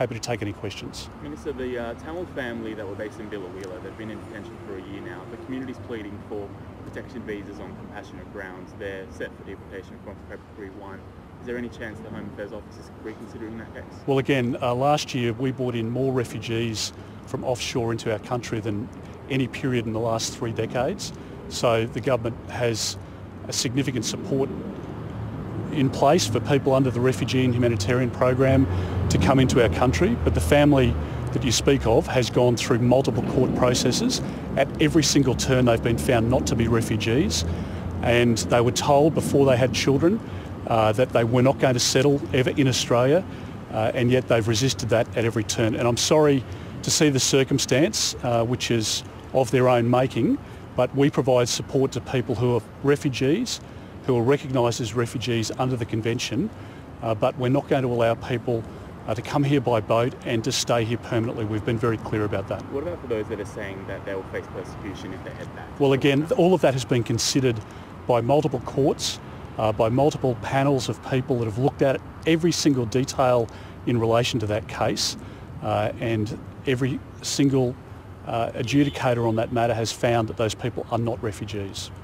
happy to take any questions. Minister, the Tamil family that were based in Biloela, they've been in detention for a year now. The community's pleading for protection visas on compassionate grounds. They're set for deportation from February 1. Is there any chance the Home Affairs Office is reconsidering that case? Well, again, last year we brought in more refugees from offshore into our country than any period in the last 3 decades. So the government has a significant support in place for people under the refugee and humanitarian program to come into our country. But the family that you speak of has gone through multiple court processes. At every single turn they've been found not to be refugees, and they were told before they had children that they were not going to settle ever in Australia, and yet they've resisted that at every turn. And I'm sorry to see the circumstance, which is of their own making, but we provide support to people who are refugees, who are recognised as refugees under the Convention, but we're not going to allow people to come here by boat and to stay here permanently. We've been very clear about that. What about for those that are saying that they will face persecution if they head back? Well, again, all of that has been considered by multiple courts, by multiple panels of people that have looked at every single detail in relation to that case, and every single adjudicator on that matter has found that those people are not refugees.